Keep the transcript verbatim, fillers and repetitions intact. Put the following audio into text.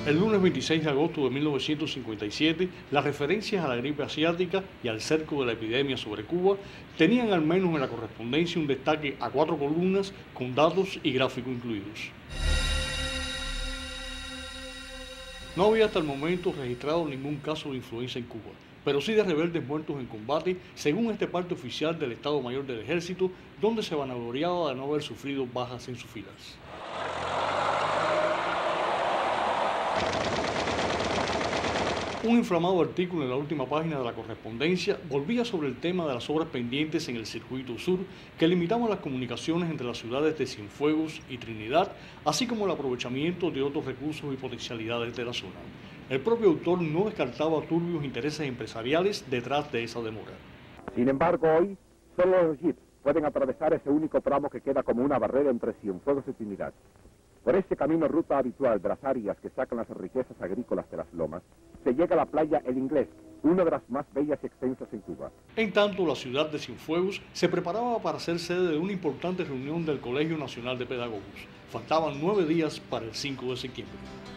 El lunes veintiséis de agosto de mil novecientos cincuenta y siete, las referencias a la gripe asiática y al cerco de la epidemia sobre Cuba tenían al menos en la correspondencia un destaque a cuatro columnas con datos y gráficos incluidos. No había hasta el momento registrado ningún caso de influenza en Cuba, pero sí de rebeldes muertos en combate, según este parte oficial del Estado Mayor del Ejército, donde se vanagloriaba de no haber sufrido bajas en sus filas. Un inflamado artículo en la última página de la correspondencia volvía sobre el tema de las obras pendientes en el circuito sur que limitaban las comunicaciones entre las ciudades de Cienfuegos y Trinidad, así como el aprovechamiento de otros recursos y potencialidades de la zona. El propio autor no descartaba turbios intereses empresariales detrás de esa demora. Sin embargo, hoy solo los jeeps pueden atravesar ese único tramo que queda como una barrera entre Cienfuegos y Trinidad. Por este camino ruta habitual de las áreas que sacan las riquezas agrícolas de las lomas, se llega a la playa El Inglés, una de las más bellas y extensas en Cuba. En tanto, la ciudad de Cienfuegos se preparaba para ser sede de una importante reunión del Colegio Nacional de Pedagogos. Faltaban nueve días para el cinco de septiembre.